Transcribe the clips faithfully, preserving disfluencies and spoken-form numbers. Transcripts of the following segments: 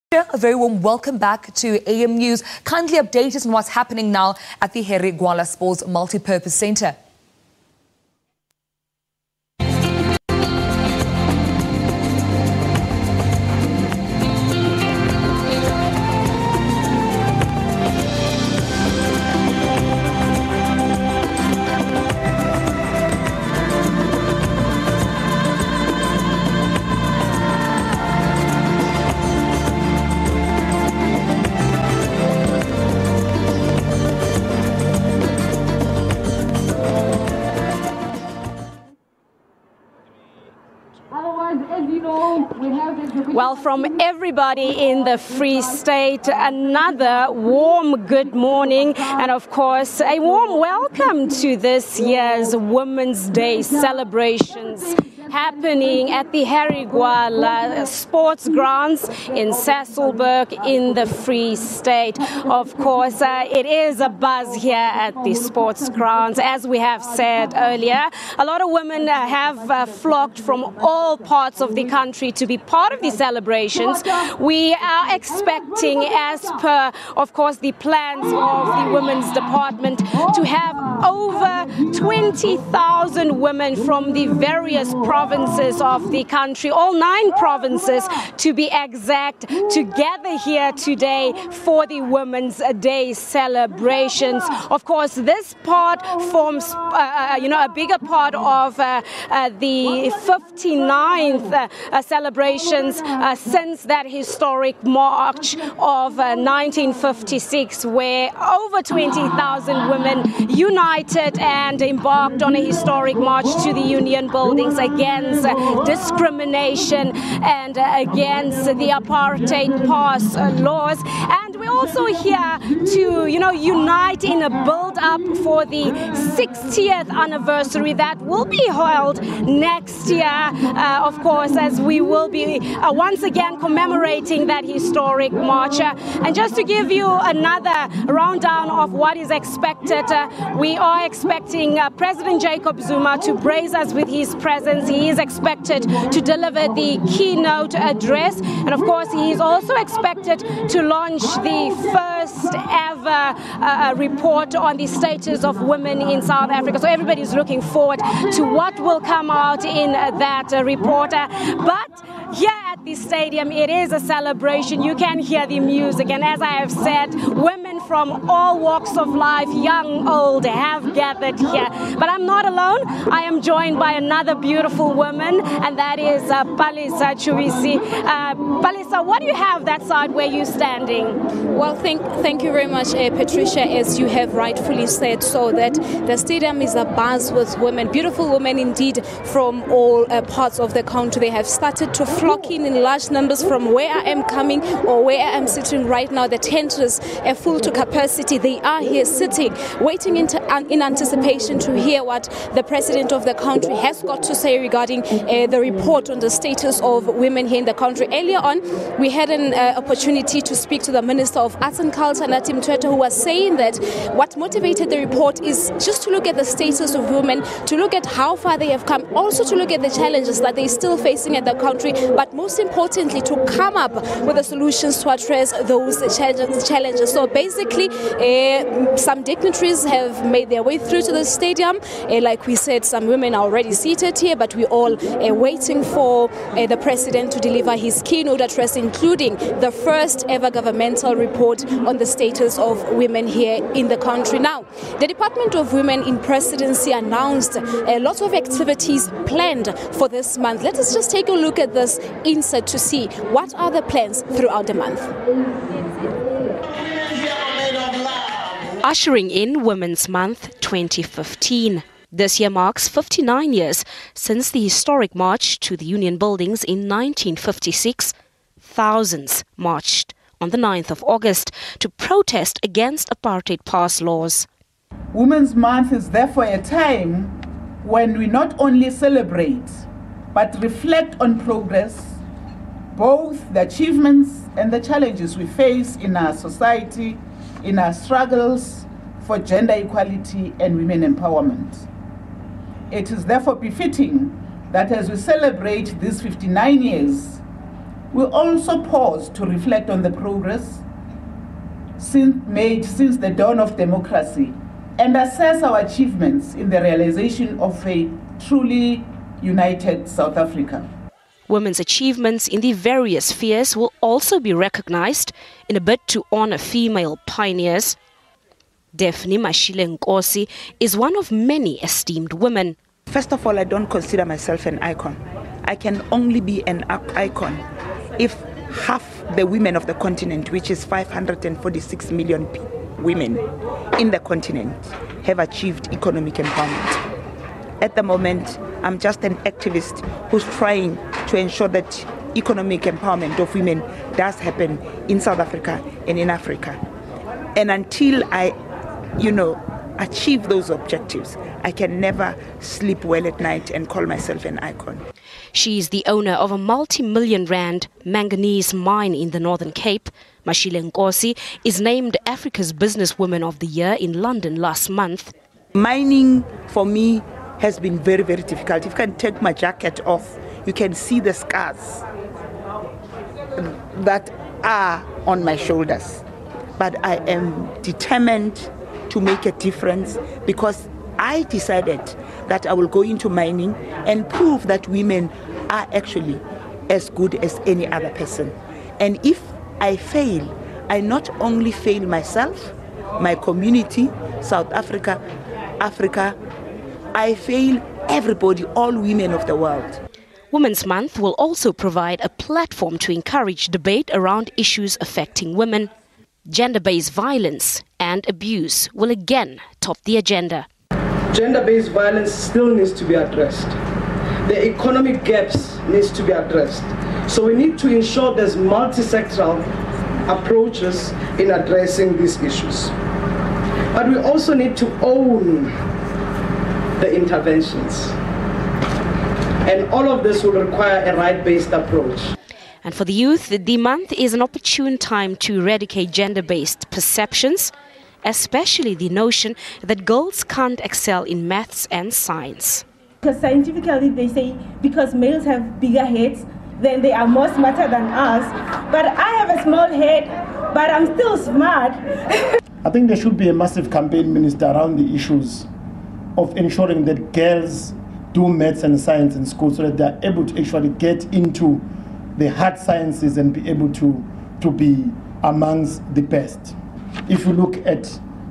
A very warm welcome back to A M News. Kindly update us on what's happening now at the Harry Gwala Sports Multipurpose Centre. Well, from everybody in the Free State, another warm good morning and, of course, a warm welcome to this year's Women's Day celebrations happening at the Harry Gwala Sports Grounds in Sasolburg in the Free State. Of course, uh, it is a buzz here at the sports grounds. As we have said earlier, a lot of women uh, have uh, flocked from all parts of the country to be part of the celebrations. We are expecting, as per, of course, the plans of the Women's Department, to have over twenty thousand women from the various provinces of the country, all nine provinces to be exact, to gather here today for the Women's Day celebrations. Of course, this part forms, uh, you know, a bigger part of uh, uh, the fifty-ninth uh, uh, celebrations uh, since that historic March of uh, nineteen fifty-six, where over twenty thousand women united and embarked on a historic march to the Union buildings against uh, discrimination and uh, against the apartheid pass uh, laws. And we're also here to, you know, unite in a build-up for the sixtieth anniversary that will be held next year, uh, of course, as we will be uh, once again commemorating that historic march. Uh, and just to give you another rundown of what is expected, uh, we are expecting uh, President Jacob Zuma to brace us with his presence. He is expected to deliver the keynote address, and of course he is also expected to launch the first ever uh, report on the status of women in South Africa. So everybody is looking forward to what will come out in uh, that uh, report. Uh, but here at the stadium, it is a celebration. You can hear the music, and as I have said, women from all walks of life, young, old, have gathered here. But I'm not alone. I am joined by another beautiful woman, and that is uh, Palesa Chubisi. Uh, Palesa, what do you have that side where you're standing? Well, thank, thank you very much, uh, Patricia, as you have rightfully said, so that the stadium is abuzz with women, beautiful women indeed, from all uh, parts of the country. They have started to flock in in large numbers from where I am coming or where I am sitting right now. The tent is uh, full to capacity. They are here sitting, waiting into, uh, in anticipation to hear what the President of the country has got to say regarding uh, the report on the status of women here in the country. Earlier on, we had an uh, opportunity to speak to the Minister of Arts and Culture, Nathi Mthethwa, who was saying that what motivated the report is just to look at the status of women, to look at how far they have come, also to look at the challenges that they're still facing in the country, but most importantly, to come up with the solutions to address those challenges. So basically, uh, some dignitaries have made their way through to the stadium. Uh, like we said, some women are already seated here, but we're all uh, waiting for uh, the President to deliver his keynote address, including the first ever governmental report on the status of women here in the country. Now, the Department of Women in Presidency announced a lot of activities planned for this month. Let us just take a look at this insert to see what are the plans throughout the month. Ushering in Women's Month twenty fifteen. This year marks fifty-nine years since the historic march to the Union buildings in nineteen fifty-six. Thousands marched on the ninth of August to protest against apartheid pass laws. Women's Month is therefore a time when we not only celebrate but reflect on progress, both the achievements and the challenges we face in our society, in our struggles for gender equality and women empowerment. It is therefore befitting that as we celebrate these fifty-nine years, We'll also pause to reflect on the progress since made since the dawn of democracy and assess our achievements in the realization of a truly united South Africa. Women's achievements in the various spheres will also be recognized in a bid to honor female pioneers. Daphne Mashile Nkosi is one of many esteemed women. First of all, I don't consider myself an icon. I can only be an icon if half the women of the continent, which is five hundred forty-six million women in the continent, have achieved economic empowerment. At the moment, I'm just an activist who's trying to ensure that economic empowerment of women does happen in South Africa and in Africa. And until I, you know, achieve those objectives, I can never sleep well at night and call myself an icon. She is the owner of a multi-million rand manganese mine in the Northern Cape. Mashile Nkosi is named Africa's Businesswoman of the Year in London last month. Mining, for me, has been very, very difficult. If I can take my jacket off, you can see the scars that are on my shoulders. But I am determined to make a difference because I decided that I will go into mining and prove that women are actually as good as any other person. And if I fail, I not only fail myself, my community, South Africa, Africa, I fail everybody, all women of the world. Women's Month will also provide a platform to encourage debate around issues affecting women. Gender-based violence and abuse will again top the agenda. Gender-based violence still needs to be addressed. The economic gaps needs to be addressed. So we need to ensure there's multi-sectoral approaches in addressing these issues. But we also need to own the interventions. And all of this will require a right-based approach. And for the youth, the month is an opportune time to eradicate gender-based perceptions, especially the notion that girls can't excel in maths and science. Because scientifically they say because males have bigger heads, then they are more smarter than us. But I have a small head, but I'm still smart. I think there should be a massive campaign, Minister, around the issues of ensuring that girls do maths and science in school so that they are able to actually get into the hard sciences and be able to, to be amongst the best. If you look at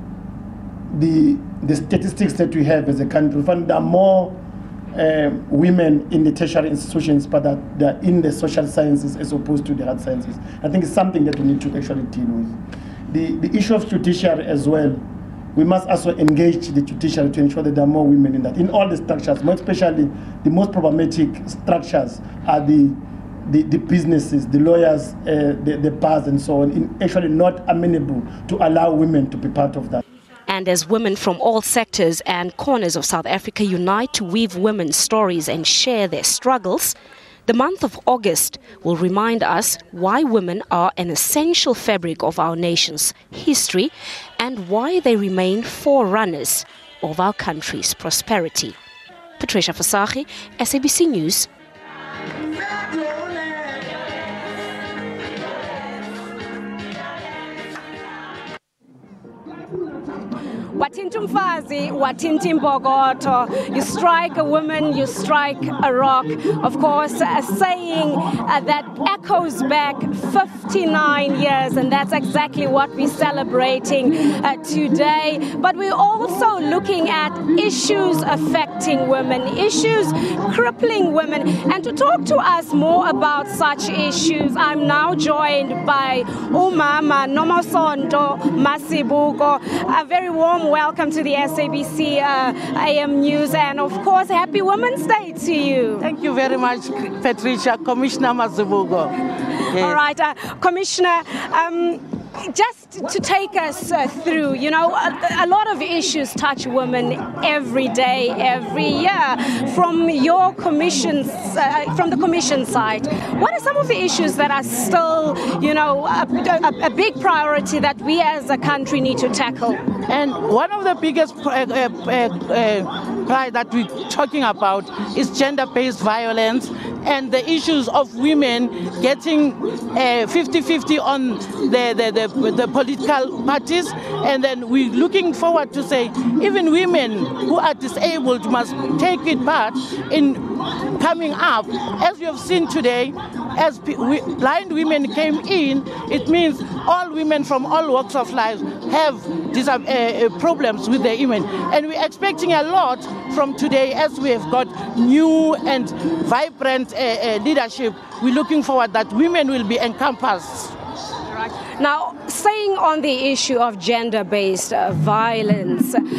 the, the statistics that we have as a country, we find there are more uh, women in the tertiary institutions, but that they're in the social sciences as opposed to the hard sciences. I think it's something that we need to actually deal with. The, the issue of judiciary as well, we must also engage the judiciary to ensure that there are more women in that. In all the structures, more especially the most problematic structures are the The, the businesses, the lawyers, uh, the, the bars and so on, in actually not amenable to allow women to be part of that. And as women from all sectors and corners of South Africa unite to weave women's stories and share their struggles, the month of August will remind us why women are an essential fabric of our nation's history and why they remain forerunners of our country's prosperity. Patricia Fasagi, S A B C News. Wathinta umfazi, wathinta imbokodo. You strike a woman, you strike a rock. Of course, a saying uh, that echoes back fifty-nine years, and that's exactly what we're celebrating uh, today. But we're also looking at issues affecting women, issues crippling women. And to talk to us more about such issues, I'm now joined by Umama Nomasonto Masibuko. A very warm welcome to the S A B C uh, A M News, and of course, happy Women's Day to you. Thank you very much, Patricia. Commissioner Masibuko. Yes. All right, uh, Commissioner, um, just to take us uh, through, you know, a, a lot of issues touch women every day, every year. From your commission's, uh, from the commission side, what are some of the issues that are still, you know, a, a, a big priority that we as a country need to tackle? And one of the biggest uh, uh, uh, uh, that we're talking about is gender-based violence and the issues of women getting fifty fifty on the, the, the, the political parties. And then we're looking forward to say even women who are disabled must take it part in coming up. As we have seen today, as we, blind women came in, it means all women from all walks of life have these uh, uh, problems with their women. And we're expecting a lot from today as we have got new and vibrant uh, uh, leadership. We're looking forward that women will be encompassed. Now, staying on the issue of gender-based uh, violence, uh,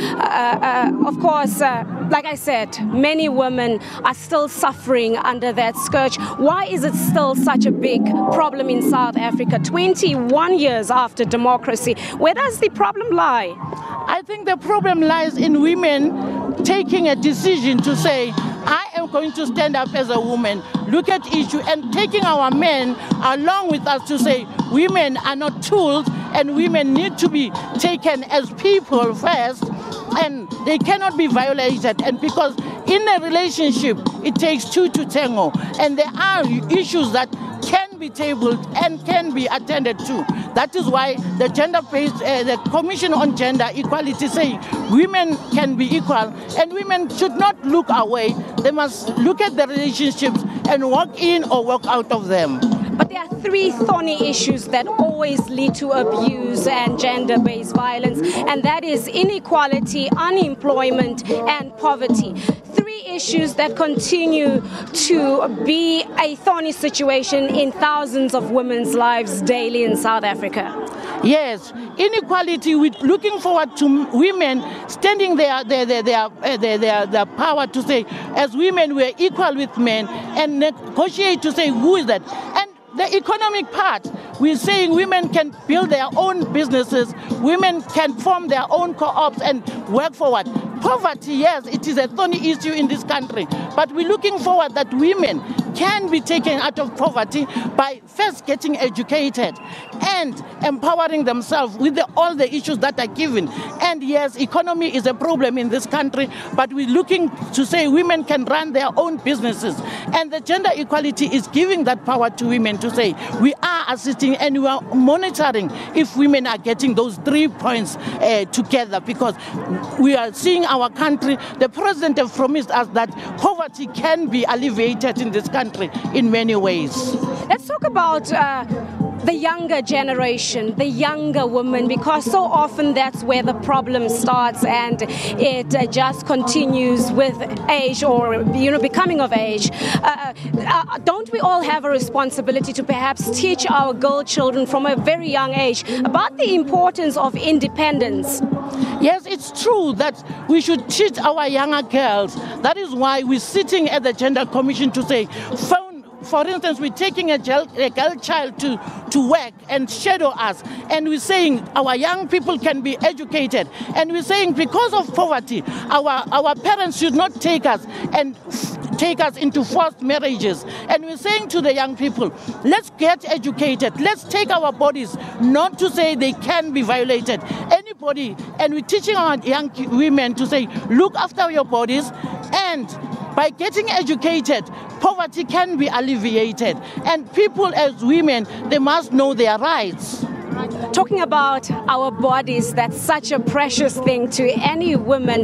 uh, of course, uh, like I said, many women are still suffering under that scourge. Why is it still such a big problem in South Africa, twenty-one years after democracy? Where does the problem lie? I think the problem lies in women taking a decision to say, I am going to stand up as a woman, look at issue, and taking our men along with us to say women are not tools and women need to be taken as people first, and they cannot be violated. And because in a relationship, it takes two to tango, and there are issues that can be tabled and can be attended to. That is why the gender-based, uh, the Commission on Gender Equality say women can be equal and women should not look away. They must look at the relationships and walk in or walk out of them. But there are three thorny issues that always lead to abuse and gender-based violence, and that is inequality, unemployment, and poverty. Three issues that continue to be a thorny situation in thousands of women's lives daily in South Africa. Yes, inequality, we're looking forward to women standing their, their, their, their, their, their, their power to say, as women, we're equal with men, and negotiate to say, who is that? And the economic part, we're saying women can build their own businesses, women can form their own co-ops and work forward. Poverty, yes, it is a thorny issue in this country, but we're looking forward that women can be taken out of poverty by first getting educated and empowering themselves with the, all the issues that are given. And yes, economy is a problem in this country, but we're looking to say women can run their own businesses. And the gender equality is giving that power to women to say we are assisting and we are monitoring if women are getting those three points uh, together, because we are seeing our country, the president has promised us that poverty can be alleviated in this country in many ways. Let's talk about uh, the younger generation, the younger women, because so often that's where the problem starts and it uh, just continues with age or, you know, becoming of age. Uh, uh, don't we all have a responsibility to perhaps teach our girl children from a very young age about the importance of independence? Yes, it's true that we should teach our younger girls. That is why we're sitting at the Gender Commission to say, phone, for instance, we're taking a girl, a girl child to, to work and shadow us. And we're saying our young people can be educated. And we're saying because of poverty, our, our parents should not take us and take us into forced marriages. And we're saying to the young people, let's get educated. Let's take our bodies, not to say they can be violated. Anybody, and we're teaching our young women to say, look after your bodies, and by getting educated, poverty can be alleviated. And people as women, they must know their rights. Talking about our bodies, that's such a precious thing to any woman.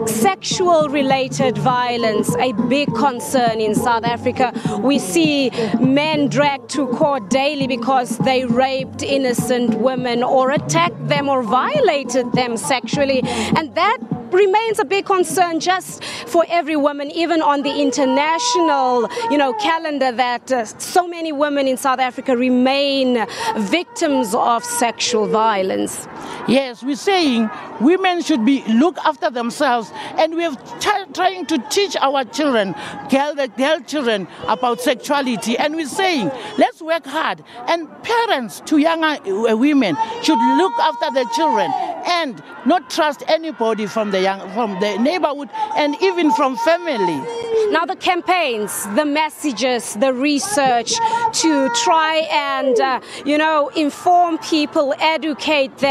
Sexual related violence, a big concern in South Africa. We see men dragged to court daily because they raped innocent women or attacked them or violated them sexually. And that remains a big concern just for every woman, even on the international, you know, calendar, that uh, so many women in South Africa remain victims of sexual violence. Yes, we're saying women should be look after themselves, and we're trying to teach our children, girl, girl children, about sexuality. And we're saying let's work hard, and parents to younger women should look after their children and not trust anybody from the young, from the neighborhood, and even from family. Now the campaigns, the messages, the research to try and, uh, you know, inform people, educate them,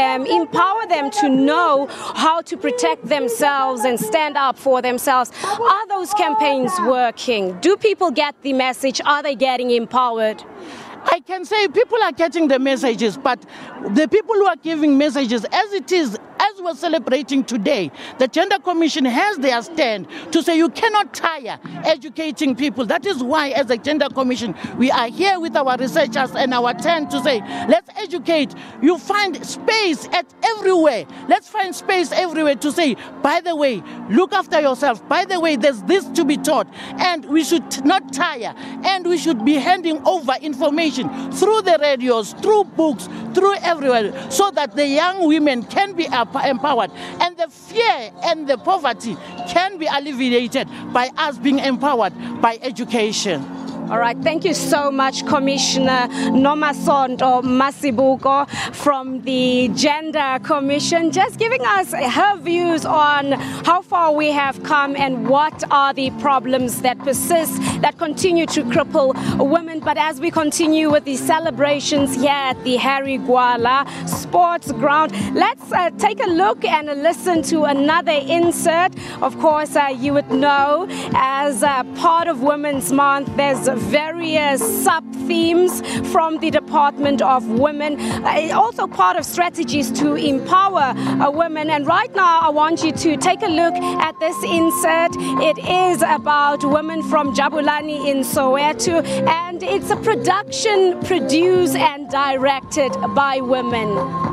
empower them to know how to protect themselves and stand up for themselves. Are those campaigns working? Do people get the message? Are they getting empowered? I can say people are getting the messages, but the people who are giving messages, as it is, as we're celebrating today, the Gender Commission has their stand to say you cannot tire educating people. That is why, as a Gender Commission, we are here with our researchers and our tent to say, let's educate. You find space at everywhere. Let's find space everywhere to say, by the way, look after yourself. By the way, there's this to be taught. And we should not tire. And we should be handing over information through the radios, through books, through everywhere, so that the young women can be empowered and the fear and the poverty can be alleviated by us being empowered by education. All right, thank you so much, Commissioner Nomasonto Masibuko from the Gender Commission, just giving us her views on how far we have come and what are the problems that persist, that continue to cripple women. But as we continue with the celebrations here at the Harry Gwala Sports Ground, let's uh, take a look and listen to another insert. Of course, uh, you would know, as uh, part of Women's Month, there's various sub-themes from the Department of Women, uh, also part of strategies to empower uh, women. And right now, I want you to take a look at this insert. It is about women from Jabulani in Soweto, and it's a production produced and directed by women.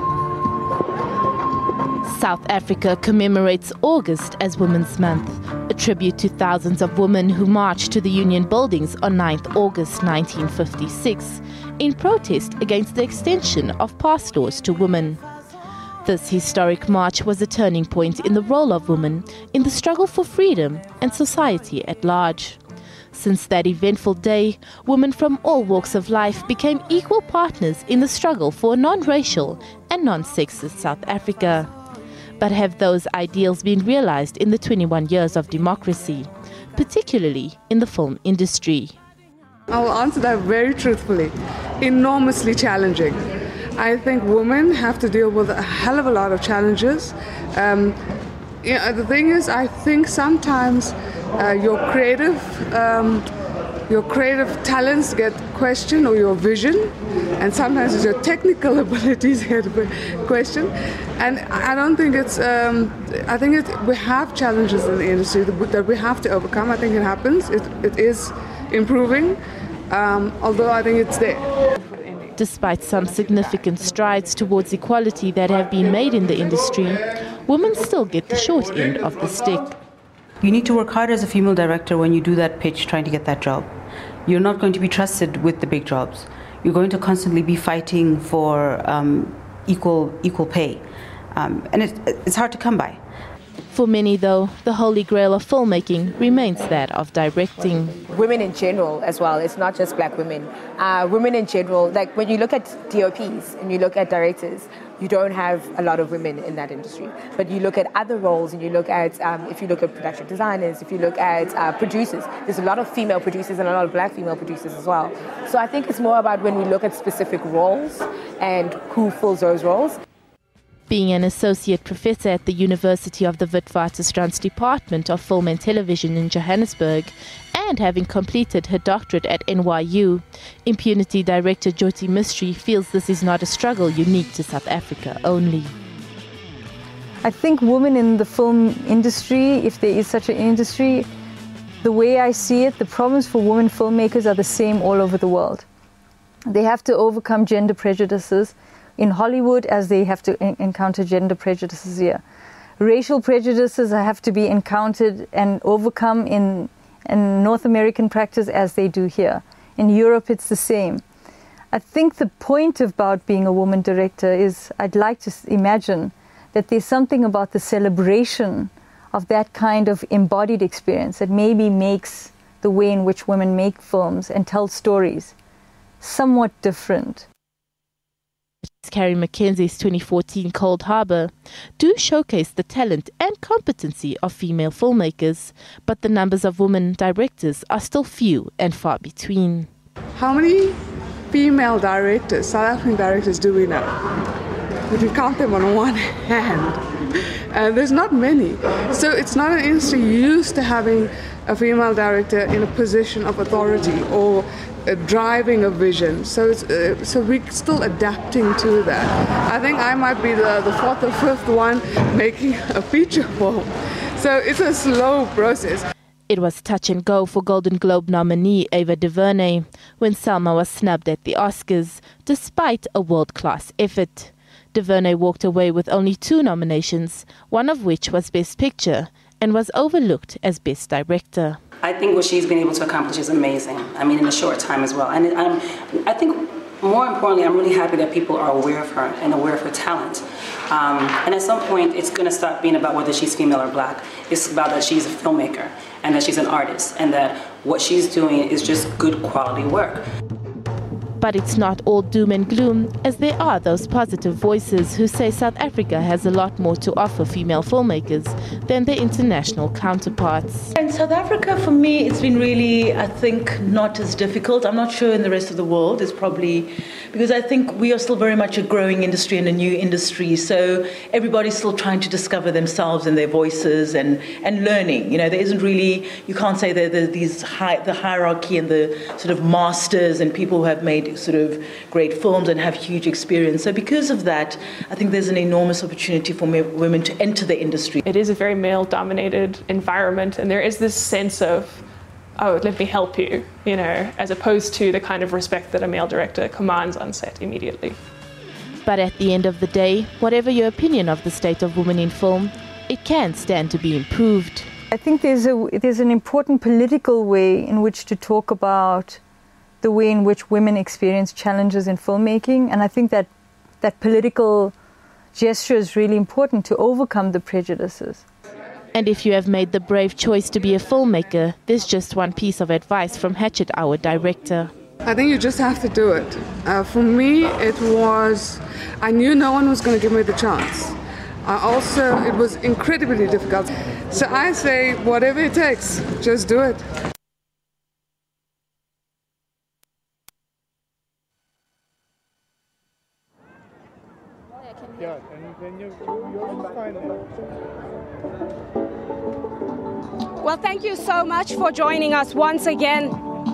South Africa commemorates August as Women's Month, a tribute to thousands of women who marched to the Union buildings on ninth of August nineteen fifty-six in protest against the extension of pass laws to women. This historic march was a turning point in the role of women in the struggle for freedom and society at large. Since that eventful day, women from all walks of life became equal partners in the struggle for a non-racial and non-sexist South Africa. But have those ideals been realized in the twenty-one years of democracy, particularly in the film industry? I'll answer that very truthfully. Enormously challenging. I think women have to deal with a hell of a lot of challenges. Um, you know, the thing is, I think sometimes uh, your creative um, your creative talents get questioned, or your vision, and sometimes your technical abilities get questioned. And I don't think it's, um, I think it, we have challenges in the industry that we have to overcome. I think it happens. It, it is improving, um, although I think it's there. Despite some significant strides towards equality that have been made in the industry, women still get the short end of the stick. You need to work hard as a female director when you do that pitch trying to get that job. You're not going to be trusted with the big jobs. You're going to constantly be fighting for um, equal equal pay. Um, and it, it's hard to come by. For many, though, the holy grail of filmmaking remains that of directing. Women in general as well, it's not just black women. Uh, women in general, like when you look at D O Ps and you look at directors, you don't have a lot of women in that industry. But you look at other roles and you look at, um, if you look at production designers, if you look at uh, producers, there's a lot of female producers and a lot of black female producers as well. So I think it's more about when we look at specific roles and who fills those roles. Being an associate professor at the University of the Witwatersrand Department of Film and Television in Johannesburg, and having completed her doctorate at N Y U, Impunity Director Jyoti Mistry feels this is not a struggle unique to South Africa only. I think women in the film industry, if there is such an industry, the way I see it, the problems for women filmmakers are the same all over the world. They have to overcome gender prejudices in Hollywood as they have to en- encounter gender prejudices here. Racial prejudices have to be encountered and overcome in, in North American practice as they do here. In Europe, it's the same. I think the point about being a woman director is I'd like to imagine that there's something about the celebration of that kind of embodied experience that maybe makes the way in which women make films and tell stories somewhat different. Carrie Mackenzie's twenty fourteen Cold Harbour do showcase the talent and competency of female filmmakers, but the numbers of women directors are still few and far between. How many female directors, South African directors, do we know? you can count them on one hand. And there's not many. So it's not an industry used to having a female director in a position of authority or uh, driving a vision. So it's, uh, so we're still adapting to that. I think I might be the, the fourth or fifth one making a feature film. So it's a slow process. It was touch and go for Golden Globe nominee Ava DuVernay when Selma was snubbed at the Oscars, despite a world-class effort. DuVernay walked away with only two nominations, one of which was Best Picture, and was overlooked as Best Director. I think what she's been able to accomplish is amazing. I mean, in a short time as well. And I'm, I think, more importantly, I'm really happy that people are aware of her and aware of her talent. Um, and at some point, it's going to stop being about whether she's female or black. It's about that she's a filmmaker and that she's an artist and that what she's doing is just good quality work. But it's not all doom and gloom, as there are those positive voices who say South Africa has a lot more to offer female filmmakers than their international counterparts. In South Africa, for me, it's been really, I think, not as difficult. I'm not sure in the rest of the world. It's probably because I think we are still very much a growing industry and a new industry. So everybody's still trying to discover themselves and their voices and, and learning. You know, there isn't really, you can't say that there's these high, the hierarchy and the sort of masters and people who have made sort of great films and have huge experience. So because of that, I think there's an enormous opportunity for women to enter the industry. It is a very male-dominated environment, and there is this sense of, oh, let me help you, you know, as opposed to the kind of respect that a male director commands on set immediately. But at the end of the day, whatever your opinion of the state of women in film, it can stand to be improved. I think there's a there's an important political way in which to talk about the way in which women experience challenges in filmmaking, and I think that that political gesture is really important to overcome the prejudices. And if you have made the brave choice to be a filmmaker, there's just one piece of advice from Hatchet, our director. I think you just have to do it. Uh, for me, it was, I knew no one was going to give me the chance. I also, it was incredibly difficult. So I say, whatever it takes, just do it. Yeah, and then you, you're fine there. Well, thank you so much for joining us once again.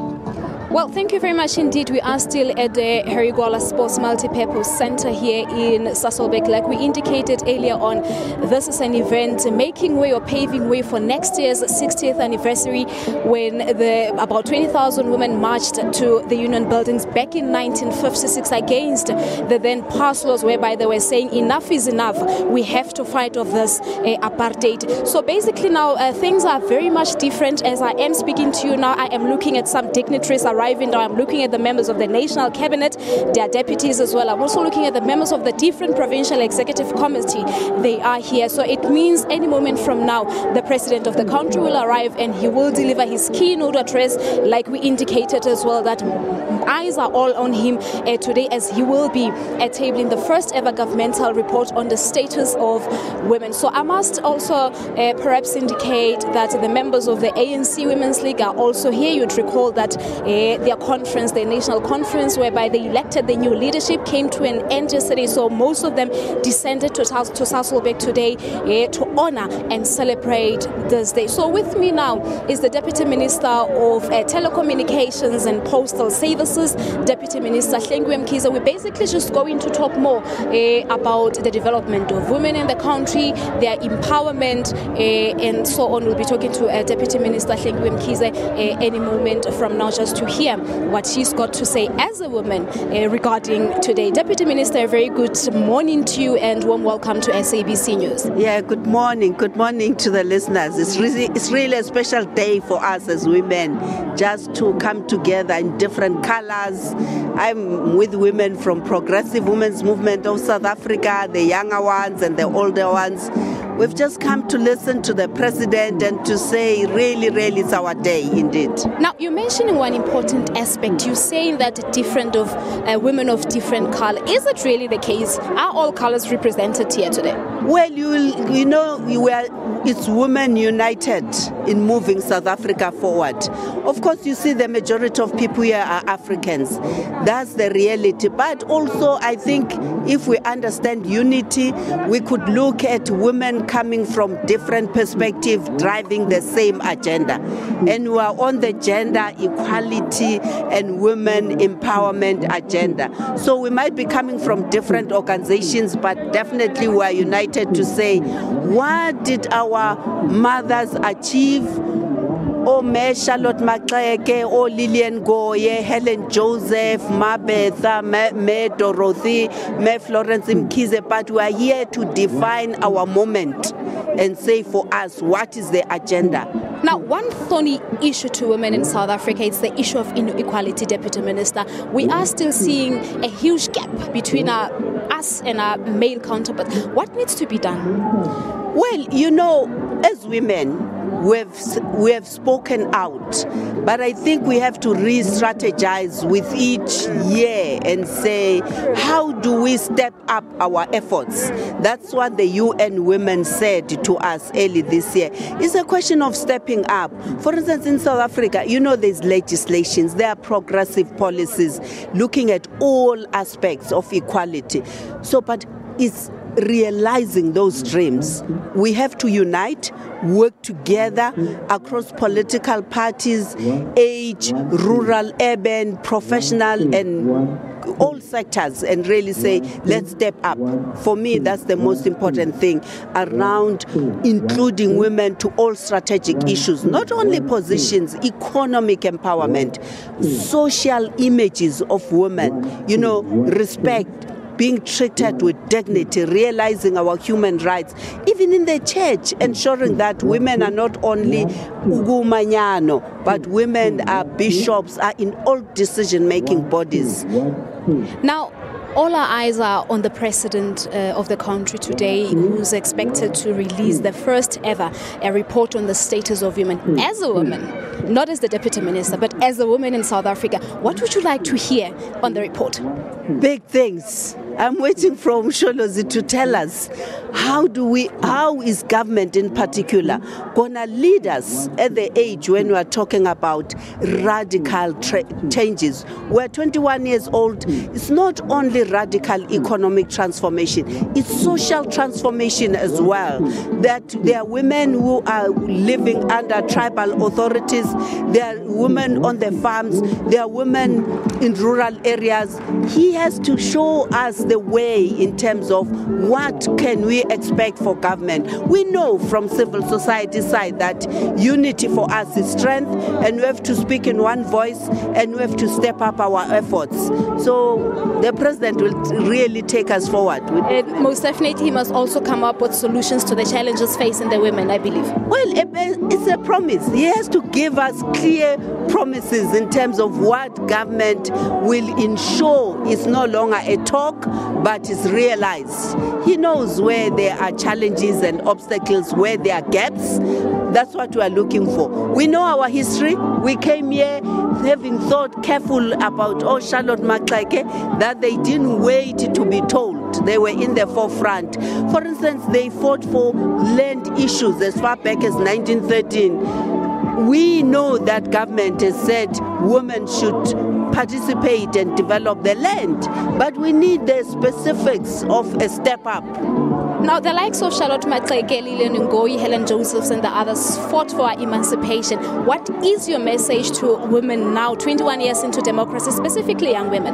Well, thank you very much indeed. We are still at the Harry Gwala Sports Multipurpose Center here in Sasolburg. Like we indicated earlier on, this is an event making way or paving way for next year's sixtieth anniversary, when the about twenty thousand women marched to the Union buildings back in nineteen fifty-six against the then passed laws whereby they were saying enough is enough. We have to fight off this uh, apartheid. So basically now uh, things are very much different. As I am speaking to you now, I am looking at some dignitaries arriving now. I'm looking at the members of the National Cabinet, their deputies as well. I'm also looking at the members of the different provincial executive committee. They are here. So it means any moment from now, the president of the country will arrive and he will deliver his keynote address, like we indicated as well, that eyes are all on him uh, today, as he will be uh, tabling the first ever governmental report on the status of women. So I must also uh, perhaps indicate that the members of the A N C Women's League are also here. You'd recall that uh, their conference, their national conference, whereby they elected the new leadership, came to an end yesterday. So most of them descended to, to Sasolburg today uh, to honor and celebrate this day. So with me now is the Deputy Minister of uh, Telecommunications and Postal Services, Deputy Minister Hlengiwe Mkhize. We're basically just going to talk more uh, about the development of women in the country, their empowerment, uh, and so on. We'll be talking to uh, Deputy Minister Hlengiwe Mkhize uh, any moment from now, just to hear what she's got to say as a woman uh, regarding today. Deputy Minister, a very good morning to you and warm welcome to S A B C News. Yeah, good morning. Good morning to the listeners. It's really, it's really a special day for us as women, just to come together in different colors. I'm with women from Progressive Women's Movement of South Africa, the younger ones and the older ones. We've just come to listen to the president and to say, really, really, it's our day indeed. Now, you're mentioning one important aspect. You're saying that different of uh, women of different color. Is it really the case? Are all colors represented here today? Well, you you know, we are, it's women united in moving South Africa forward. Of course, you see the majority of people here are Africans. That's the reality. But also, I think if we understand unity, we could look at women coming from different perspectives, driving the same agenda. And we are on the gender equality and women empowerment agenda. So we might be coming from different organizations, but definitely we are united to say, what did our mothers achieve? Oh, me Charlotte Maxeke, oh Lillian Goye, Helen Joseph, Ma Betha, me, me Dorothy, me Florence Mkize, but we are here to define our moment and say for us, what is the agenda? Now, one thorny issue to women in South Africa is the issue of inequality, Deputy Minister. We are still seeing a huge gap between our, us and our male counterparts. What needs to be done? Well, you know, as women, we have, we have spoken out, but I think we have to re-strategize with each year and say, how do we step up our efforts? That's what the U N Women said to us early this year. It's a question of stepping up. For instance, in South Africa, you know there's legislations, there are progressive policies looking at all aspects of equality. So, but it's realizing those dreams. We have to unite, work together across political parties, age, rural, urban, professional, and all sectors, and really say, let's step up. For me, that's the most important thing around including women to all strategic issues, not only positions, economic empowerment, social images of women, you know, respect, being treated with dignity, realizing our human rights, even in the church, ensuring that women are not only ugumanyano, but women are bishops, are in all decision-making bodies. Now, all our eyes are on the president uh, of the country today, who's expected to release the first ever a report on the status of women. As a woman, not as the deputy minister, but as a woman in South Africa, what would you like to hear on the report? Big things. I'm waiting for Msholozi to tell us how do we, how is government in particular going to lead us at the age when we are talking about radical tra- changes. We're twenty-one years old. It's not only radical economic transformation, it's social transformation as well. That there are women who are living under tribal authorities, there are women on the farms, there are women in rural areas. He has to show us the way in terms of what can we expect for government. We know from civil society side that unity for us is strength, and we have to speak in one voice, and we have to step up our efforts. So the president will really take us forward. Uh, most definitely, he must also come up with solutions to the challenges facing the women, I believe. Well, it's a promise. He has to give us clear promises in terms of what government will ensure is no longer a talk, but is realized. He knows where there are challenges and obstacles, where there are gaps. That's what we are looking for. We know our history. We came here having thought careful about, oh, Charlotte Maxeke, that they didn't wait to be told. They were in the forefront. For instance, they fought for land issues as far back as nineteen thirteen. We know that government has said women should participate and develop the land, but we need the specifics of a step up. Now, the likes of Charlotte Maxeke, Lillian Ngoyi, Helen Josephs, and the others fought for our emancipation. What is your message to women now, twenty-one years into democracy, specifically young women?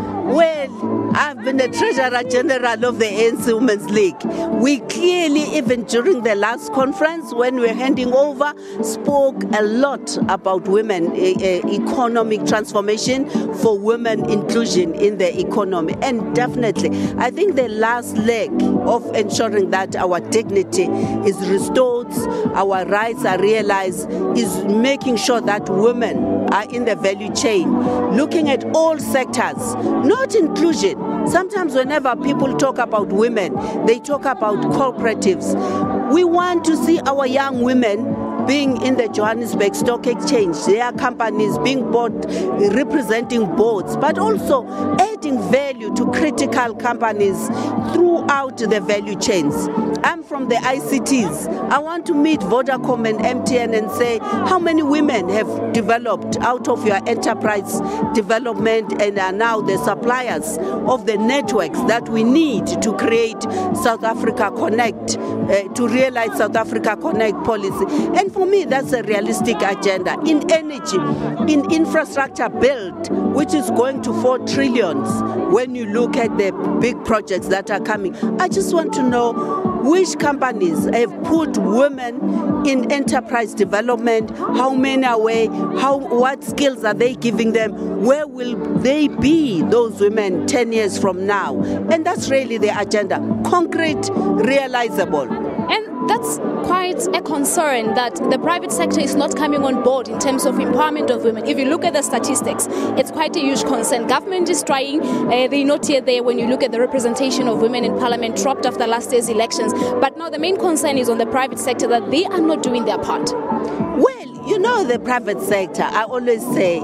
Well, I've been the Treasurer General of the A N C Women's League. We clearly, even during the last conference, when we were handing over, spoke a lot about women, uh, economic transformation for women inclusion in the economy. And definitely, I think the last leg of ensuring that our dignity is restored, our rights are realized, is making sure that women are in the value chain, looking at all sectors, not inclusion. Sometimes whenever people talk about women, they talk about cooperatives. We want to see our young women being in the Johannesburg Stock Exchange, their companies being bought, representing boards, but also adding value to critical companies throughout the value chains. I'm from the I C Ts. I want to meet Vodacom and M T N and say, how many women have developed out of your enterprise development and are now the suppliers of the networks that we need to create South Africa Connect, uh, to realize South Africa Connect policy. And for me, that's a realistic agenda. In energy, in infrastructure build, which is going to four trillions when you look at the big projects that are coming. I just want to know which companies have put women in enterprise development, how many are away, how, what skills are they giving them, where will they be, those women, ten years from now? And that's really the agenda, concrete, realizable. And that's quite a concern that the private sector is not coming on board in terms of empowerment of women. If you look at the statistics, it's quite a huge concern. Government is trying, uh, they're not yet there when you look at the representation of women in parliament dropped after last year's elections. But now the main concern is on the private sector, that they are not doing their part. Well, you know, the private sector, I always say,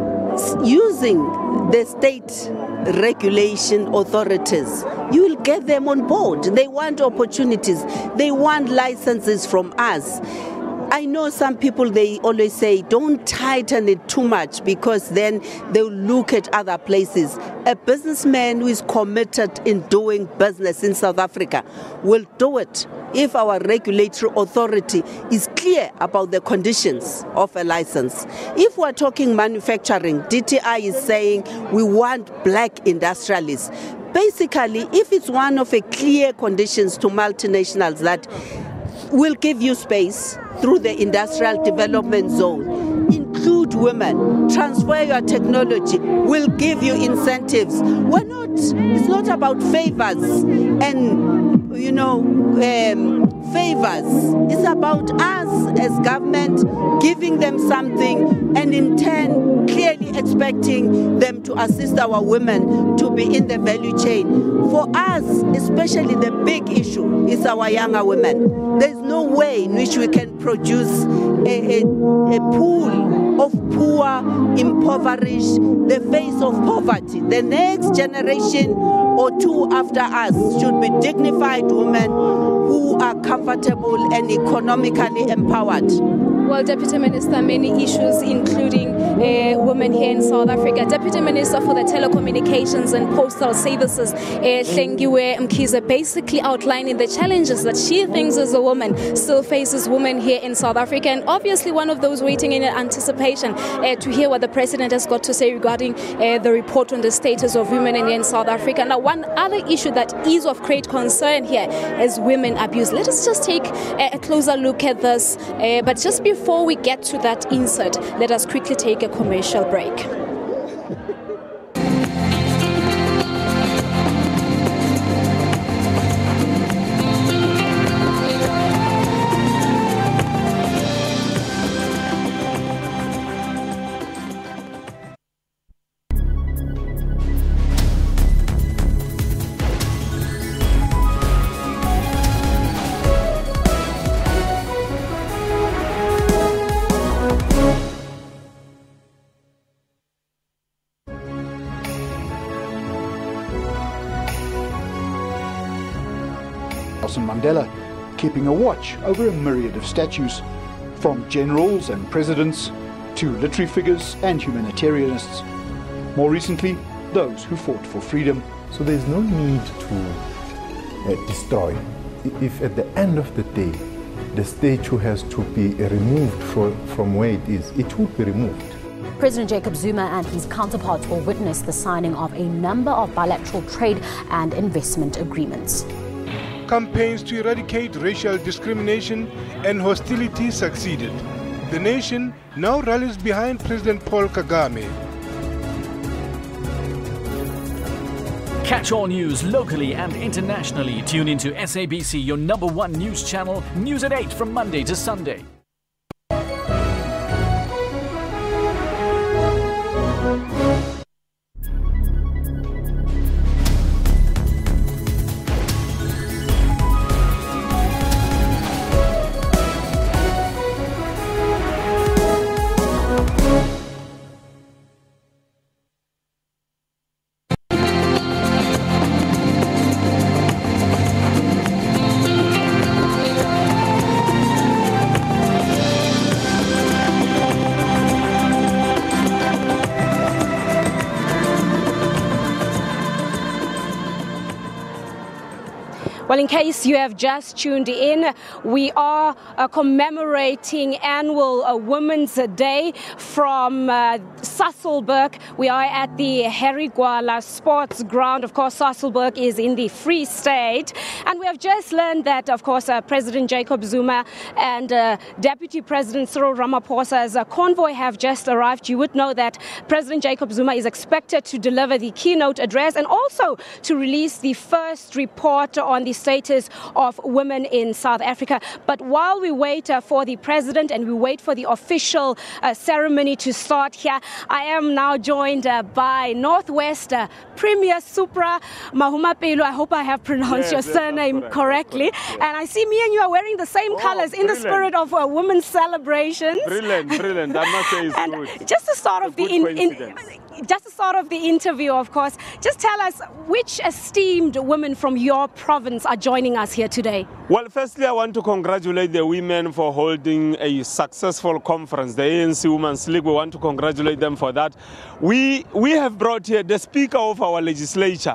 using the state regulation authorities, you will get them on board. They want opportunities. They want licenses from us. I know some people, they always say, don't tighten it too much because then they'll look at other places. A businessman who is committed in doing business in South Africa will do it if our regulatory authority is clear about the conditions of a license. If we're talking manufacturing, D T I is saying we want black industrialists. Basically, if it's one of the clear conditions to multinationals that will give you space through the industrial development zone, include women, transfer your technology, will give you incentives. We're not, it's not about favors and, you know, um, favors. It's about us as government giving them something and in turn clearly expecting them to assist our women to be in the value chain. For us, especially the big issue is our younger women. There's no way in which we can produce a, a, a pool of poor, impoverished, the face of poverty. The next generation or two after us should be dignified women who are comfortable and economically empowered. Well, Deputy Minister, many issues, including uh, women here in South Africa. Deputy Minister for the Telecommunications and Postal Services, uh, Hlengiwe Mkhize, basically outlining the challenges that she thinks as a woman still faces women here in South Africa. And obviously one of those waiting in anticipation uh, to hear what the President has got to say regarding uh, the report on the status of women here in South Africa. Now, one other issue that is of great concern here is women abuse. Let us just take a, a closer look at this. Uh, but just before Before we get to that insert, let us quickly take a commercial break. Nelson Mandela keeping a watch over a myriad of statues, from generals and presidents to literary figures and humanitarianists. More recently, those who fought for freedom. So there's no need to uh, destroy. If at the end of the day the statue has to be removed from, from where it is, it will be removed. President Jacob Zuma and his counterparts will witness the signing of a number of bilateral trade and investment agreements. Campaigns to eradicate racial discrimination and hostility succeeded. The nation now rallies behind President Paul Kagame. Catch all news locally and internationally. Tune into S A B C, your number one news channel, news at eight from Monday to Sunday. Well, in case you have just tuned in, we are uh, commemorating annual uh, Women's Day from uh, Sasolburg. We are at the Harry Gwala Sports Ground. Of course, Sasolburg is in the Free State. And we have just learned that, of course, uh, President Jacob Zuma and uh, Deputy President Cyril Ramaphosa's uh, convoy have just arrived. You would know that President Jacob Zuma is expected to deliver the keynote address and also to release the first report on the status of women in South Africa. But while we wait uh, for the president and we wait for the official uh, ceremony to start here, I am now joined uh, by Northwest uh, Premier Supra Mahumapelo. I hope I have pronounced yes, your yes, surname correct, correctly. Correct, yes. And I see me and you are wearing the same oh, colors in the spirit of uh, women's celebrations. Brilliant, brilliant. I must say it's and good. Just to start off the in, in, just to start off the interview, of course, just tell us which esteemed women from your province are joining us here today. Well, firstly, I want to congratulate the women for holding a successful conference, the A N C Women's League. We want to congratulate them for that. We, we have brought here the Speaker of our legislature,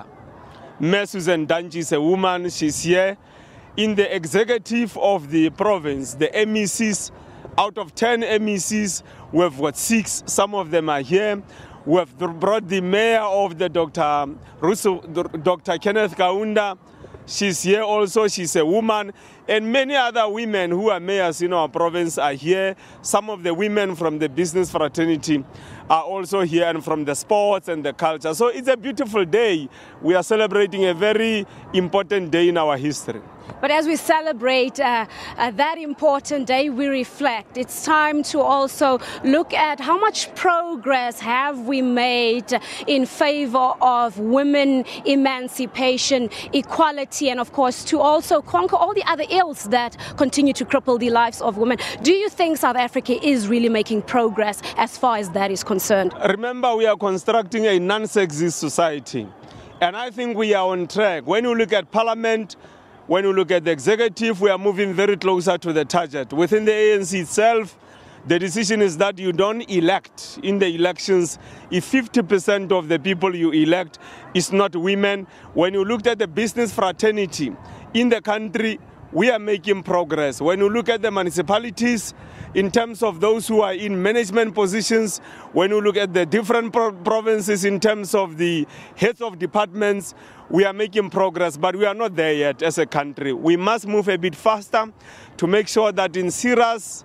Miz Susan Danji, is a woman. She's here. In the executive of the province, the M E Cs, out of ten M E Cs, we've got six. Some of them are here. We have brought the mayor of the Doctor Russo, Doctor Kenneth Kaunda. She's here also. She's a woman. And many other women who are mayors in our province are here. Some of the women from the business fraternity are also here, and from the sports and the culture. So it's a beautiful day. We are celebrating a very important day in our history. But as we celebrate uh, uh, that important day, we reflect. It's time to also look at how much progress have we made in favor of women emancipation, equality, and of course to also conquer all the other ills that continue to cripple the lives of women. Do you think South Africa is really making progress as far as that is concerned? Remember, we are constructing a non-sexist society, and I think we are on track. When you look at Parliament, when you look at the executive, we are moving very closer to the target. Within the A N C itself, the decision is that you don't elect in the elections if fifty percent of the people you elect is not women. When you looked at the business fraternity in the country, we are making progress. When you look at the municipalities, in terms of those who are in management positions, when you look at the different pro provinces in terms of the heads of departments, we are making progress, but we are not there yet as a country. We must move a bit faster to make sure that in serious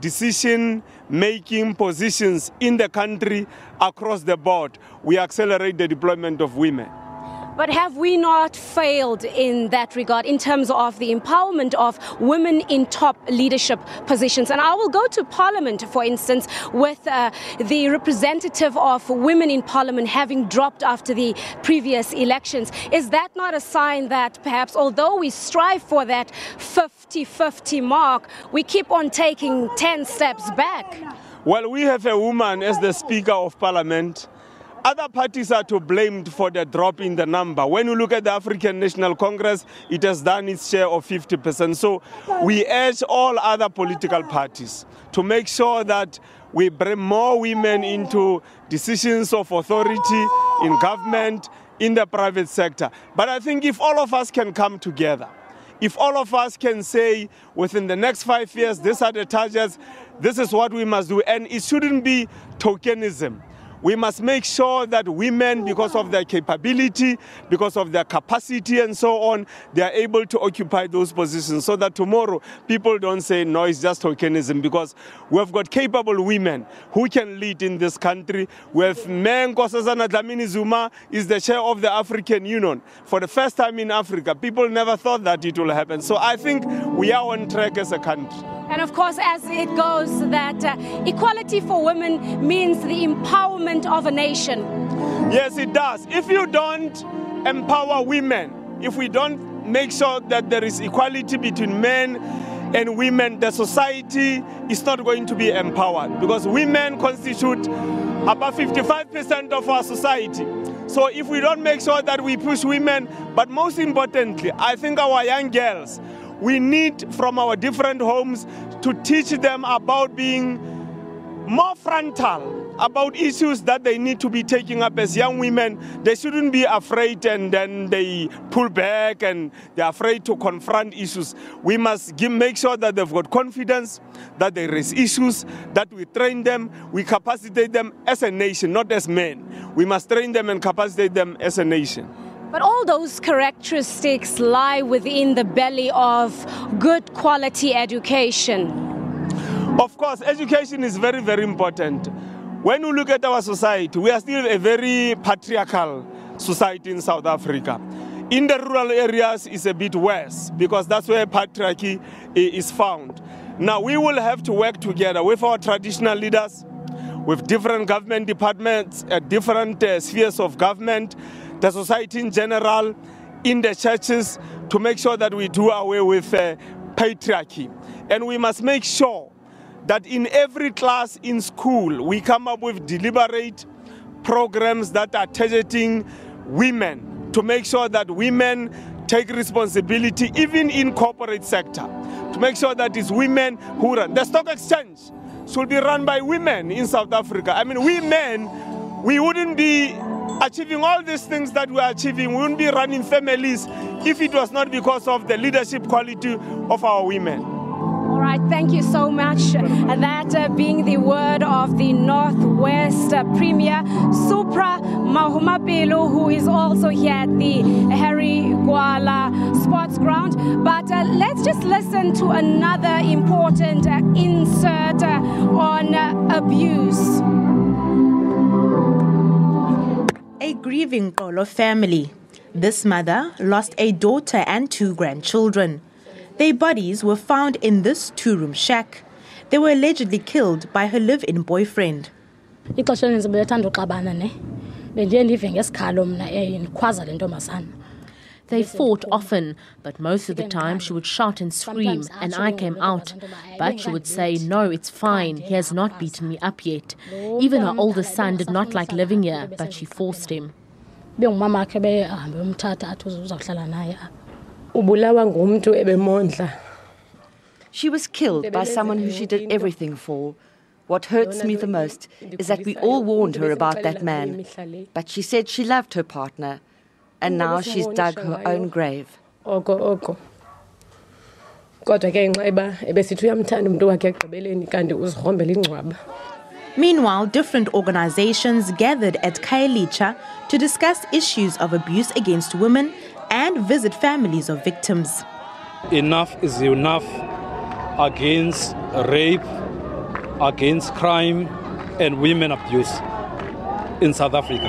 decision-making positions in the country across the board, we accelerate the deployment of women. But have we not failed in that regard in terms of the empowerment of women in top leadership positions? And I will go to Parliament, for instance, with uh, the representative of women in Parliament having dropped after the previous elections. Is that not a sign that perhaps, although we strive for that fifty fifty mark, we keep on taking ten steps back? Well, we have a woman as the Speaker of Parliament. Other parties are to blame for the drop in the number. When you look at the African National Congress, it has done its share of fifty percent. So we urge all other political parties to make sure that we bring more women into decisions of authority in government, in the private sector. But I think if all of us can come together, if all of us can say within the next five years, these are the targets, this is what we must do, and it shouldn't be tokenism. We must make sure that women, because of their capability, because of their capacity and so on, they are able to occupy those positions so that tomorrow people don't say, no, it's just tokenism, because we've got capable women who can lead in this country. We have Mme Nkosazana Dlamini Zuma is the chair of the African Union. For the first time in Africa, people never thought that it will happen. So I think we are on track as a country. And of course, as it goes, that uh, equality for women means the empowerment of a nation. Yes, it does. If you don't empower women, if we don't make sure that there is equality between men and women, the society is not going to be empowered, because women constitute about fifty-five percent of our society. So if we don't make sure that we push women, but most importantly, I think our young girls, we need from our different homes to teach them about being more frontal about issues that they need to be taking up as young women. They shouldn't be afraid and then they pull back and they're afraid to confront issues. We must give, make sure that they've got confidence, that they raise issues, that we train them, we capacitate them as a nation, not as men. We must train them and capacitate them as a nation. But all those characteristics lie within the belly of good quality education. Of course, education is very, very important. When we look at our society, we are still a very patriarchal society in South Africa. In the rural areas, it's a bit worse because that's where patriarchy is found. Now, we will have to work together with our traditional leaders, with different government departments, uh, different uh, spheres of government, the society in general, in the churches, to make sure that we do away with uh, patriarchy. And we must make sure that in every class in school, we come up with deliberate programs that are targeting women to make sure that women take responsibility, even in corporate sector, to make sure that it's women who run. The stock exchange should be run by women in South Africa. I mean, we men, we wouldn't be achieving all these things that we are achieving. We wouldn't be running families if it was not because of the leadership quality of our women. All right, thank you so much. That uh, being the word of the Northwest uh, Premier, Supra Mahumapelo, who is also here at the Harry Gwala Sports Ground. But uh, let's just listen to another important uh, insert uh, on uh, abuse. A grieving Xolo family. This mother lost a daughter and two grandchildren. Their bodies were found in this two-room shack. They were allegedly killed by her live-in boyfriend. They fought often, but most of the time she would shout and scream, and I came out. But she would say, "No, it's fine, he has not beaten me up yet." Even her oldest son did not like living here, but she forced him. She was killed by someone who she did everything for. What hurts me the most is that we all warned her about that man, but she said she loved her partner, and now she's dug her own grave. Meanwhile, different organizations gathered at Khayelitsha to discuss issues of abuse against women and visit families of victims. Enough is enough against rape, against crime and women abuse in South Africa.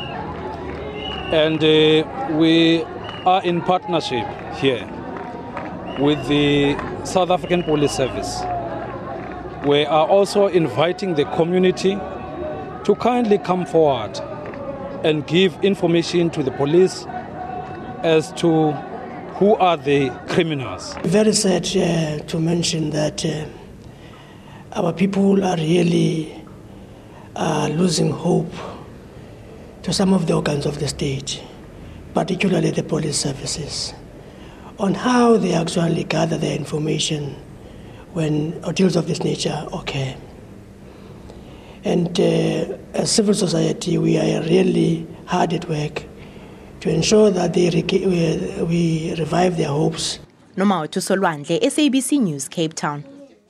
And uh, we are in partnership here with the South African Police Service. We are also inviting the community to kindly come forward and give information to the police as to who are the criminals. Very sad uh, to mention that uh, our people are really uh, losing hope to some of the organs of the state, particularly the police services, on how they actually gather their information when ordeals of this nature occur. And uh, as civil society, we are really hard at work to ensure that they re- we revive their hopes. Nomautu Solwandle, S A B C News, Cape Town.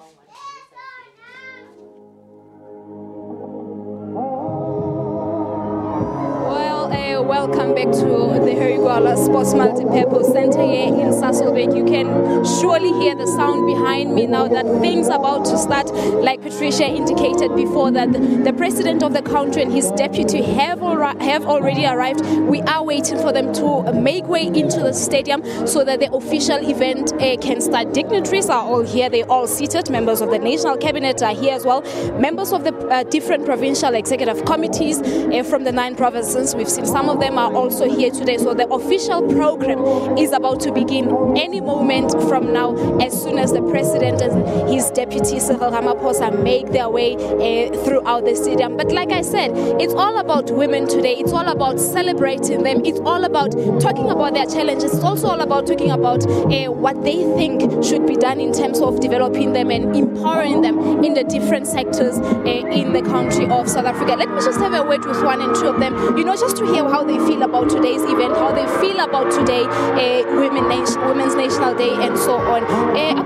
Welcome back to the Harry Gwala Sports Multipurpose Center here in Sasolburg. You can surely hear the sound behind me now that things are about to start. Like Patricia indicated before, that the president of the country and his deputy have, al- have already arrived. We are waiting for them to make way into the stadium so that the official event uh, can start. Dignitaries are all here. They're all seated. Members of the National Cabinet are here as well. Members of the uh, different provincial executive committees uh, from the nine provinces. We've seen some of them are also here today. So the official program is about to begin any moment from now, as soon as the president and his deputy Cyril Ramaphosa make their way uh, throughout the stadium. But like I said, it's all about women today. It's all about celebrating them. It's all about talking about their challenges. It's also all about talking about uh, what they think should be done in terms of developing them and empowering them in the different sectors uh, in the country of South Africa. Let me just have a word with one and two of them, you know, just to hear how they feel about today's event, how they feel about today, uh, Women Nation, Women's National Day, and so on. Uh,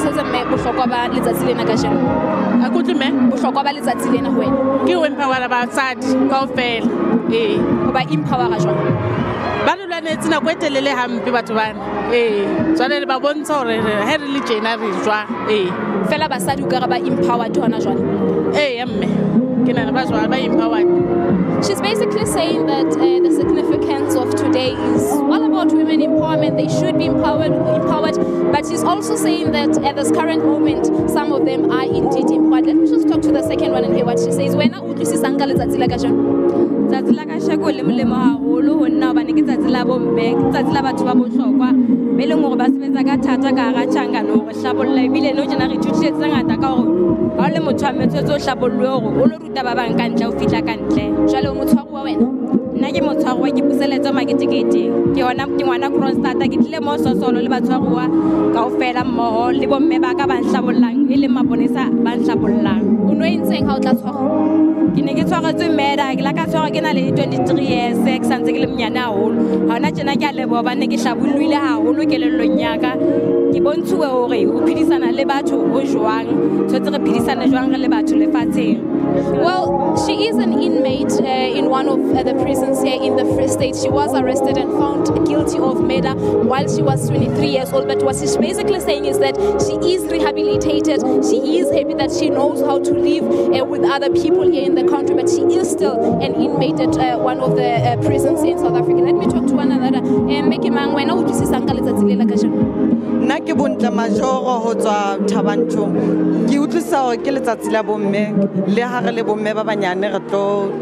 Akuti me bohlokwa ba letsatsi lena ho wena ke ho empower basadi kaofela eh ho ba empower jwang ba lwanetse nako e telele hampe batho bana eh tswana le ba bontsha hore he re le tjena re jwa eh fela basadi o ka ba empowered hona jwale eh mme ke nana ba jwa ba empowered. She's basically saying that uh, the significance of today is all about women empowerment. They should be empowered, empowered. But she's also saying that at this current moment, some of them are indeed empowered. Let me just talk to the second one and hear what she says. When I utlwisi sanga letsatsi la kajeno. Tsatsi la kasheko le molemo haholo ho nna ba ne ke tsatsi la bomme, ke tsatsi la batho ba bohlokwa. Be leng hore ba sebetsa ka thata ka ga tshangano hore hlabolla ebile no jena re thutse ngata ka hore ha le motho a metsotso hlabolwe hore o lo ruta ba bang ka ntle o fitla ka ntle. Jwale o motshwaro wa wena nna ke motshwaro wa ke puseletsa maketekete ke hona ke ngwana Kronstadta ke tlile mo sosolo le batshwaruwa kaofela mmoho le bomme ba ka ba nhlabollang e le maponesa ba nhlabollang o no entseng ha o tla tshwara ke ne ke tshwaretswe meda ke la ka tshwara ke na le twenty-three years ke santse ke le mnyana haholo ha ona tjena ke a leboha ba ne ke hlabolluile haholo kelellong ya ka ke bontshuwe hore o phedisana le batho o jwang tshotse re phedisana jwang re le batho lefatsheng. Well, she is an inmate uh, in one of uh, the prisons here in the Free State. She was arrested and found guilty of murder while she was twenty-three years old. But what she's basically saying is that she is rehabilitated. She is happy that she knows how to live uh, with other people here in the country. But she is still an inmate at uh, one of the uh, prisons in South Africa. Let me talk to one another. Make mang wena o tsisa nka letsatsi le la kajeno. Nna ke bontle majoro ho tswa Thabancho. Ke utlwisa hore ke letsatsi la bomme le ha re le bomme ba banyane re tlo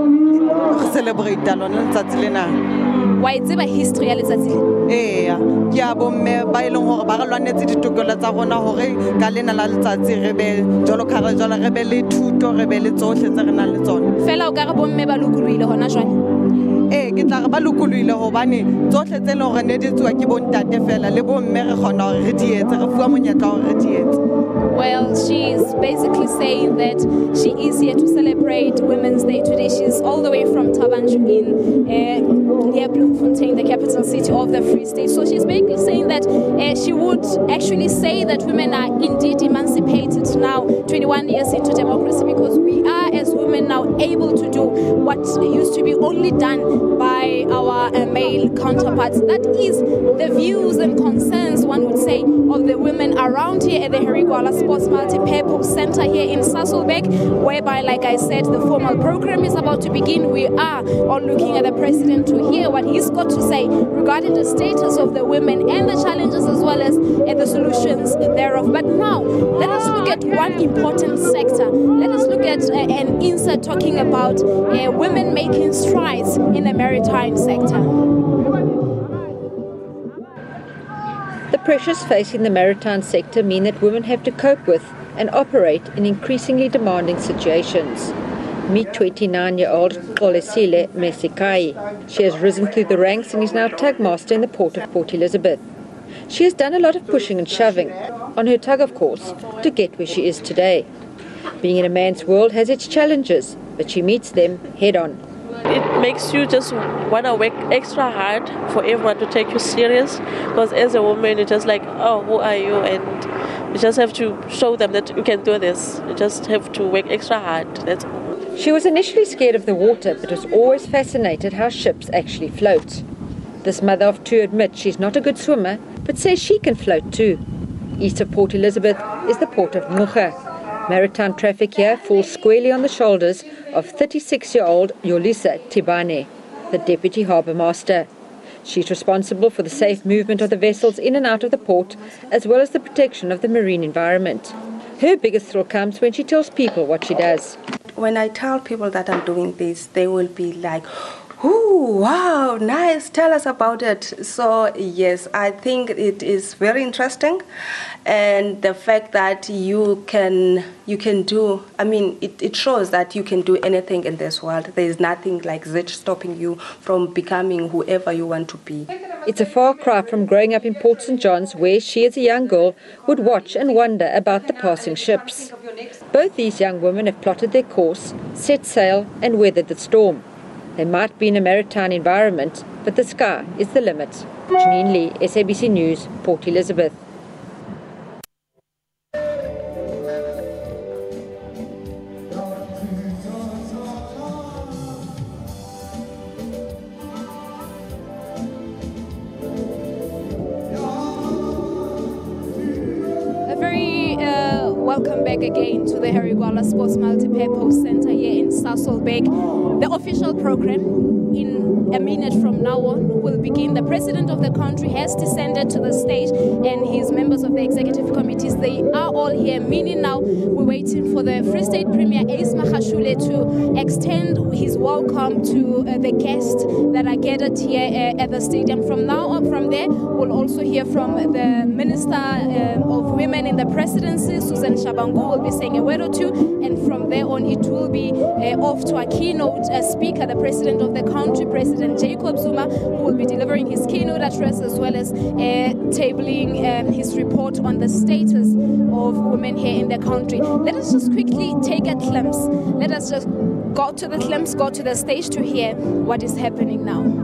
celebrate lona letsatsi lena. Wa itseba history ya letsatsi le? Eh ke a bomme ba ileng hore ba re lwanetse ditokelo tsa rona hore ka lena la letsatsi re be jolo ka re jolo re be le thuto re be le tsohle tse re nang le tsona. Fela o ka re bomme ba lokuruile hona jwale? Eh ke tla re ba lokuloile hobane tsohle tse le hore ne di tsuwa ke bontate fela le bomme re khona hore re di etse re fuwa monyetla hore re di etse. Well, she's basically saying that she is here to celebrate Women's Day today. She's all the way from Thabanchu in uh, near Bloemfontein, the capital city of the Free State. So she's basically saying that uh, she would actually say that women are indeed emancipated now, twenty-one years into democracy, because we are as women now able to do what used to be only done by our uh, male counterparts. That is the views and concerns, one would say, of the women around here at the Harry Gwala Sports Multi-Purpose Center here in Sasolburg, whereby, like I said, the formal program is about to begin. We are all looking at the president to hear what he's got to say regarding the status of the women and the challenges as well as uh, the solutions thereof. But now, let us look at one important sector. Let us look at uh, an insert talking about uh, women making strides in the maritime sector. The pressures facing the maritime sector mean that women have to cope with and operate in increasingly demanding situations. Meet twenty-nine-year-old Xolesile Mesikai. She has risen through the ranks and is now tug master in the port of Port Elizabeth. She has done a lot of pushing and shoving, on her tug of course, to get where she is today. Being in a man's world has its challenges, but she meets them head on. It makes you just want to work extra hard for everyone to take you serious, because as a woman you're just like, oh, who are you? And you just have to show them that you can do this. You just have to work extra hard. That's all. She was initially scared of the water, but was always fascinated how ships actually float. This mother of two admits she's not a good swimmer, but says she can float too. East of Port Elizabeth is the port of Ngqura. Maritime traffic here falls squarely on the shoulders of thirty-six-year-old Yolisa Tibane, the deputy harbour master. She's responsible for the safe movement of the vessels in and out of the port, as well as the protection of the marine environment. Her biggest thrill comes when she tells people what she does. When I tell people that I'm doing this, they will be like, Ooh, wow, nice. Tell us about it. So, yes, I think it is very interesting. And the fact that you can you can do, I mean, it, it shows that you can do anything in this world. There is nothing like that stopping you from becoming whoever you want to be. It's a far cry from growing up in Port Saint John's, where she as a young girl would watch and wonder about the passing ships. Both these young women have plotted their course, set sail and weathered the storm. They might be in a maritime environment, but the sky is the limit. Janine Lee, S A B C News, Port Elizabeth. Welcome back again to the Harry Gwala Sports Multipurpose Center here in Sasolburg. The official program in a minute from now on will begin. The president of the country has descended to the stage and his members of the executive committees, they are all here, meaning now we're waiting for the Free State Premier Ace Magashule to extend his welcome to uh, the guests that are gathered here uh, at the stadium. From now on, from there, we'll also hear from the Minister uh, of Women in the Presidency, Susan Shabangu, will be saying a word or two, and from there on it will be uh, off to a keynote uh, speaker, the President of the country, President Jacob Zuma, who will be delivering his keynote address as well as uh, tabling um, his report on the status of women here in the country. Let us just quickly take a glimpse. Let us just go to the glimpse, go to the stage to hear what is happening now.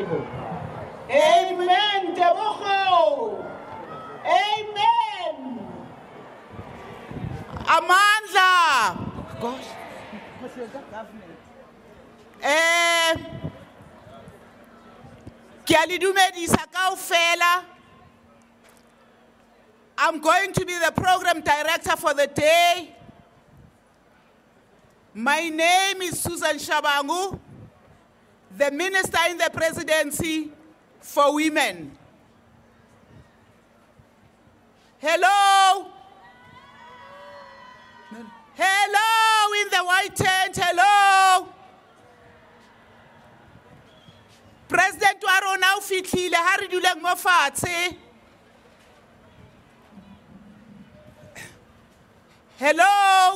Amen. Tebogo. Amen. Amandla. Gosh. Eh. Ke a le dumedisa kaofela. I'm going to be the program director for the day. My name is Susan Shabangu, the Minister in the Presidency for Women. Hello? Hello in the white tent, hello? President wa rona o fitlhile ha re duleng mo fatshe. Hello?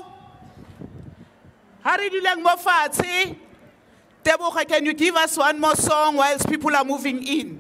Hari Dulang Mofati, Tebogo, can you give us one more song whilst people are moving in?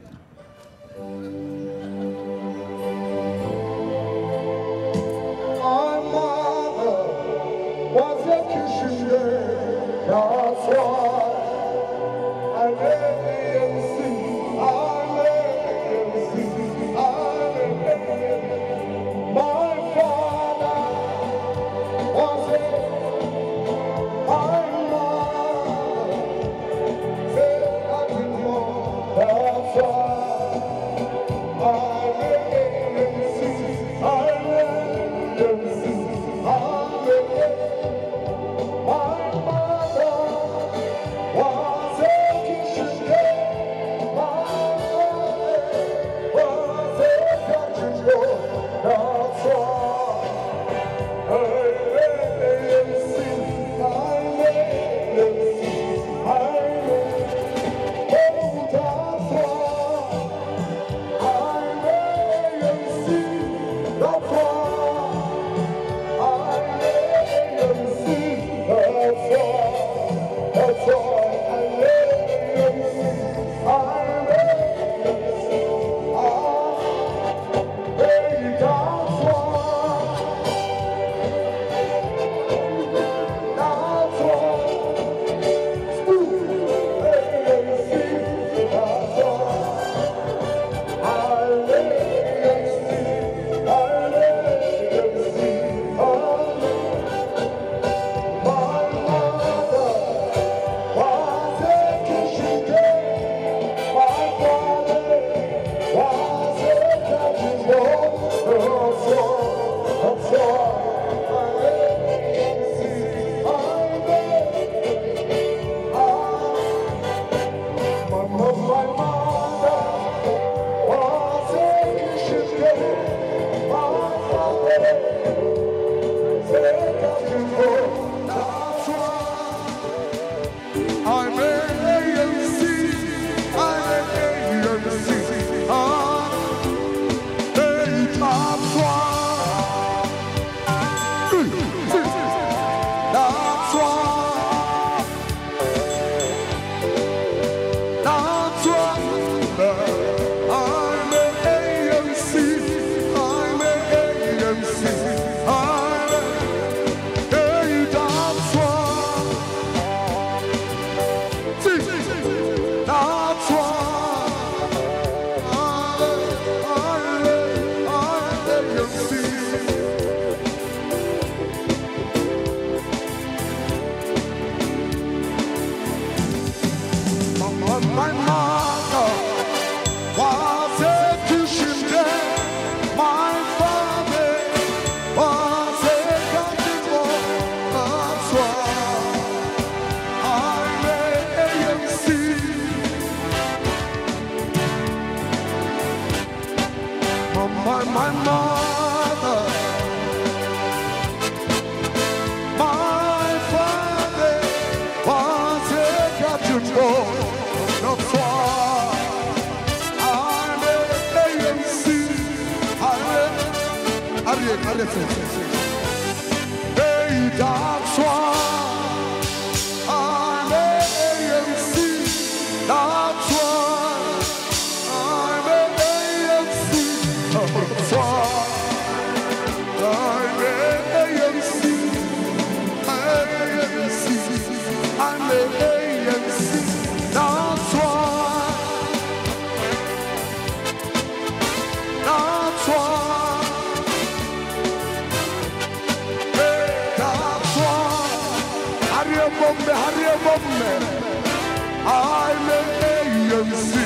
bombe hariye bombe I'm A N C.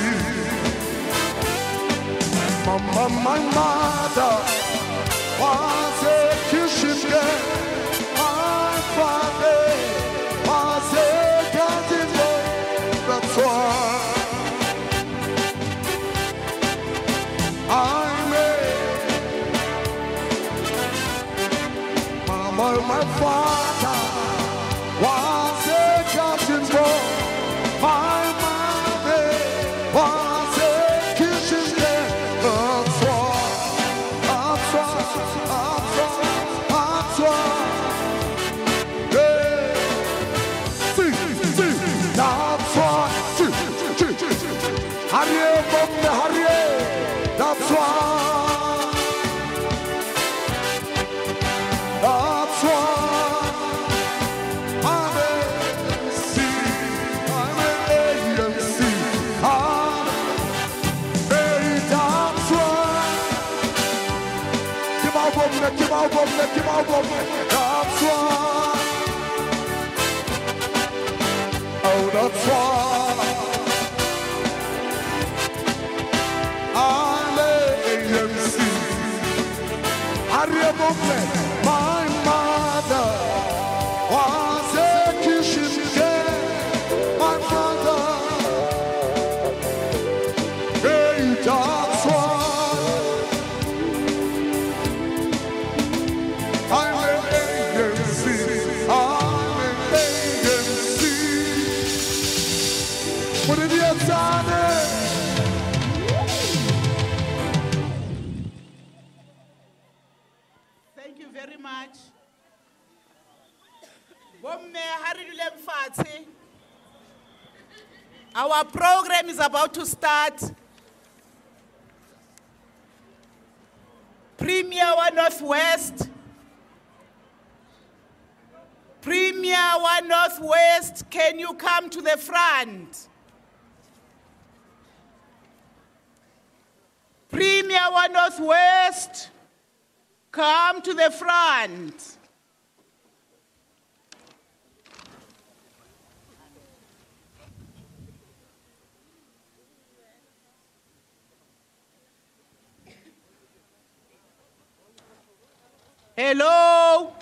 Mama, my mother was a Christian girl. My father was a Catholic boy. That's why I'm a Mama, my father was a Catholic boy. My mother was a Christian girl. That's why, that's why, that's why, that's why. Yeah. See, see, that's why. See, see, see, see. Hurry, bombe, hurry. That's why. That's why. Keep out of me, keep out of me. That's why. Oh, that's why. I'm A N C. I remember my mother was a Christian girl. My father. Hey, that's why. I'm an A N C. I'm an A N C. What did you say? Thank you very much. Bomme haridule mfatshe. Our program is about to start. Premier One Northwest. Premier One Northwest, can you come to the front? Premier One Northwest, come to the front. Hello?